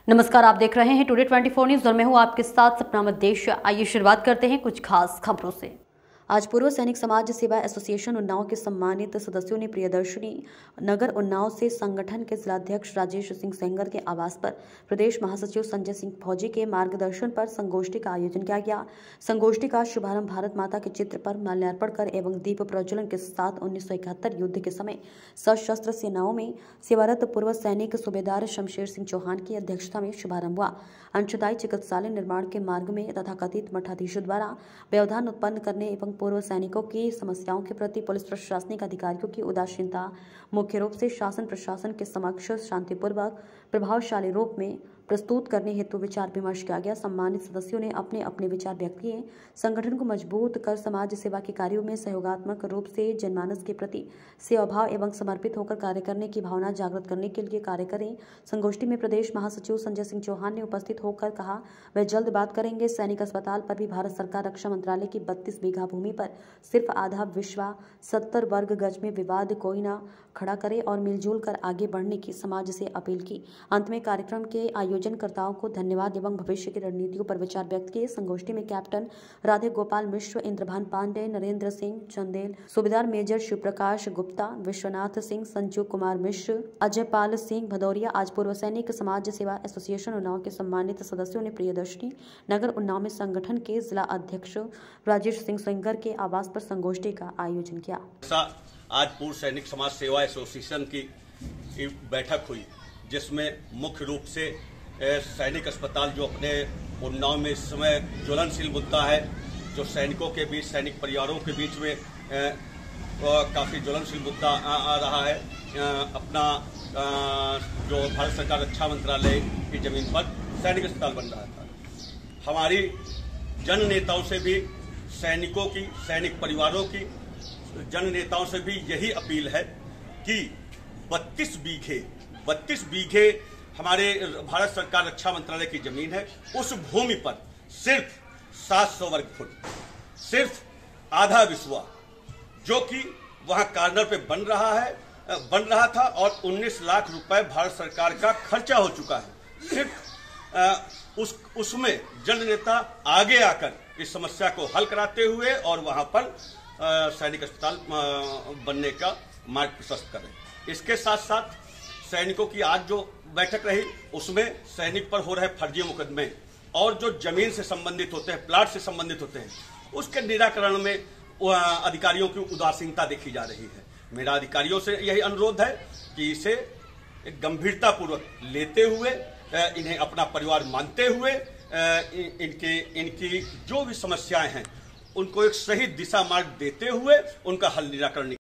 नमस्कार, आप देख रहे हैं टुडे 24 न्यूज और मैं हूं आपके साथ सपना मदेश। आइए शुरुआत करते हैं कुछ खास खबरों से। आज पूर्व सैनिक समाज सेवा एसोसिएशन उन्नाव के सम्मानित सदस्यों ने प्रियदर्शनी नगर उन्नाव से संगठन के जिलाध्यक्ष राजेश सिंह सेंगर के आवास पर प्रदेश महासचिव संजय सिंह फौजी के मार्गदर्शन पर संगोष्ठी का आयोजन किया गया। संगोष्ठी का शुभारंभ भारत माता के चित्र पर माल्यार्पण कर एवं दीप प्रज्वलन के साथ 1971 युद्ध के समय सशस्त्र सेनाओं में सेवारत पूर्व सैनिक सूबेदार शमशेर सिंह चौहान की अध्यक्षता में शुभारंभ हुआ। अंशदायी चिकित्सालय निर्माण के मार्ग में तथाकथित मठाधीशों द्वारा व्यवधान उत्पन्न करने एवं पूर्व सैनिकों की समस्याओं के प्रति पुलिस प्रशासनिक अधिकारियों की उदासीनता मुख्य रूप से शासन प्रशासन के समक्ष शांतिपूर्वक प्रभावशाली रूप में प्रस्तुत करने हेतु विचार विमर्श किया गया। सम्मानित सदस्यों ने अपने अपने विचार व्यक्त किए। संगठन को मजबूत कर समाज सेवा के कार्यों में सहयोगात्मक रूप से जनमानस के प्रति सेवाभाव एवं समर्पित होकर कार्य करने की भावना जागृत करने के लिए कार्य करें। संगोष्ठी में प्रदेश महासचिव संजय सिंह चौहान ने उपस्थित होकर कहा, वह जल्द बात करेंगे। सैनिक अस्पताल पर भी भारत सरकार रक्षा मंत्रालय की 32 बीघा भूमि पर सिर्फ आधा विश्वा 70 वर्ग गज में विवाद कोई न खड़ा करे और मिलजुल कर आगे बढ़ने की समाज से अपील की। अंत में कार्यक्रम के आयोजनकर्ताओं को धन्यवाद एवं भविष्य की रणनीतियों पर विचार व्यक्त किए। संगोष्ठी में कैप्टन राधे गोपाल मिश्र, इंद्रभान पांडे, नरेंद्र सिंह चंदेल, सूबेदार मेजर शिवप्रकाश गुप्ता, विश्वनाथ सिंह, संजू कुमार मिश्र, अजय पाल सिंह भदौरिया। आज पूर्व सैनिक समाज सेवा एसोसिएशन उन्नाव के सम्मानित सदस्यों ने प्रियदर्शनी नगर उन्नाव में संगठन के जिला अध्यक्ष राजेश सिंह सेंगर के आवास पर संगोष्ठी का आयोजन किया। आज पूर्व सैनिक समाज सेवा एसोसिएशन की बैठक हुई, जिसमें मुख्य रूप से सैनिक अस्पताल जो अपने उन्नाव में इस समय ज्वलनशील मुद्दा है, जो सैनिकों के बीच, सैनिक परिवारों के बीच में काफी ज्वलनशील मुद्दा आ रहा है। अपना जो भारत सरकार रक्षा मंत्रालय की जमीन पर सैनिक अस्पताल बन रहा था। हमारी जन नेताओं से भी, सैनिकों की, सैनिक परिवारों की जन नेताओं से भी यही अपील है कि 32 बीघे हमारे भारत सरकार रक्षा मंत्रालय की जमीन है। उस भूमि पर सिर्फ 700 वर्ग फुट, सिर्फ आधा विस्वा, जो कि वहां कॉर्नर पे बन रहा था और 19 लाख रुपए भारत सरकार का खर्चा हो चुका है। सिर्फ उसमें जन नेता आगे आकर इस समस्या को हल कराते हुए और वहां पर सैनिक अस्पताल बनने का मार्ग प्रशस्त करें। इसके साथ साथ सैनिकों की आज जो बैठक रही, उसमें सैनिक पर हो रहे फर्जी मुकदमे और जो जमीन से संबंधित होते हैं, प्लाट से संबंधित होते हैं, उसके निराकरण में अधिकारियों की उदासीनता देखी जा रही है। मेरा अधिकारियों से यही अनुरोध है कि इसे गंभीरतापूर्वक लेते हुए, इन्हें अपना परिवार मानते हुए, इनकी जो भी समस्याएं हैं उनको एक सही दिशा मार्ग देते हुए उनका हल निराकरण